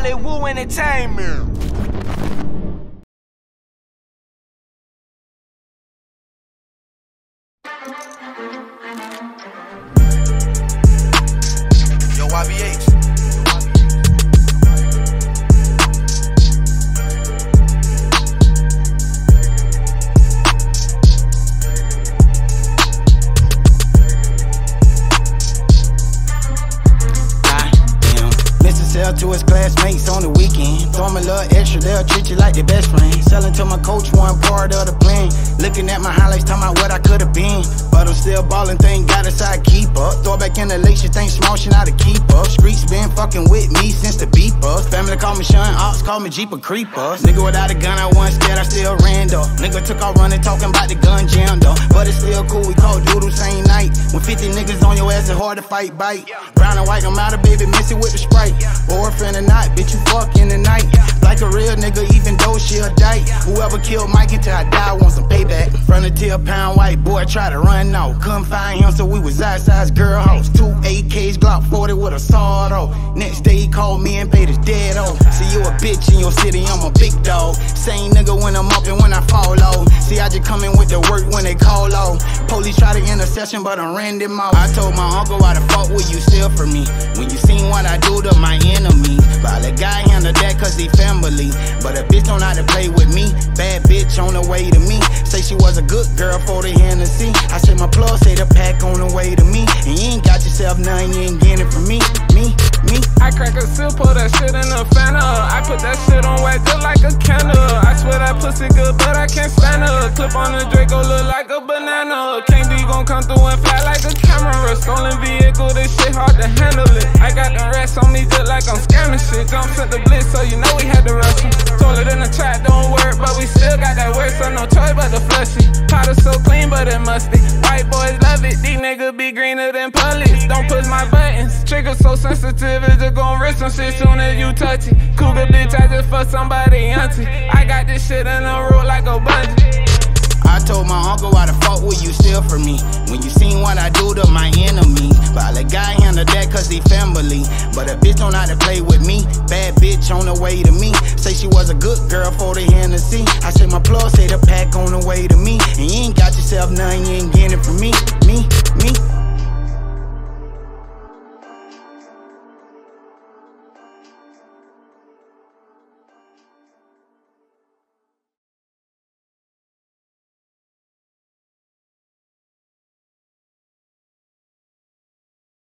Hollywood Entertainment. Yo, YBH. Sell to his classmates on the weekend. Throw him a little extra, they'll treat you like their best friend. Selling to my coach, one part of the plan. Looking at my highlights, talking about what I could've been. But I'm still ballin', thank God it's I keep up. Throw back in the lake, she think small, she not a keep up. Streets been fucking with me since the beeper. Family call me Sean, Ops call me Jeep a creeper. Nigga without a gun, I wasn't scared, I still ran though. Nigga took off running, talking about the gun jam though. But it's still cool, we call doodle same night. When 50 niggas on your ass, it's hard to fight, bite. Brown and white, I'm out of baby, miss it with the Sprite. Boyfriend or not, bitch, you fucking tonight. Like a real nigga, even though she a dyke. Whoever killed Mike until I die, want some payback. Front of till pound white boy, try to run out. Couldn't find him, so we was outside girl house. 2 AKs, Glock 40 with a sawed off. Next day he called me and paid his dead off. See you a bitch in your city, I'm a big dog. Same nigga when I'm up and when I fall low. See I just come in with the work when they call low. Police try to intercession, but I ran them out. I told my uncle, why the fuck will you steal from me? When you seen what I do to my enemy. But the guy handle that cause he family. But a bitch don't know how to play with me. Bad bitch on the way to me. Say she was a good girl for the Hennessy. I say my plug say the pack on the way to me. And you ain't got yourself nothing, you ain't getting it from me. I crack a seal, put that shit in a Fanta. I put that shit on wax just like a candle. I swear that pussy good, but I can't stand her. Clip on the Draco look like a banana. King D gon' come through and fly like a camera. Stolen vehicle, this shit hard to handle it. I got the rest on me just like I'm scamming shit. Jumps at the blitz, so you know we had to rush him. Toilet in the trap, don't work, but we still got that work, so no choice but to flush it. Powder so clean, but it musty. White boys love it, these niggas be greener than police. Don't push my buttons, trigger so sensitive, it's just gon' risk some shit soon as you touch it. Cougar bitch, I just fuck somebody auntie. I got this shit in a roll like a bungee. I told my uncle, why the fuck will you steal from me? When you seen what I do to my enemies. But the guy handle that cause he family. But a bitch don't know how to play with me. Bad bitch on the way to me. Say she was a good girl for the Hennessy. I say my plug say the pack on the way to me. And you ain't got yourself nothing, you ain't getting it from me.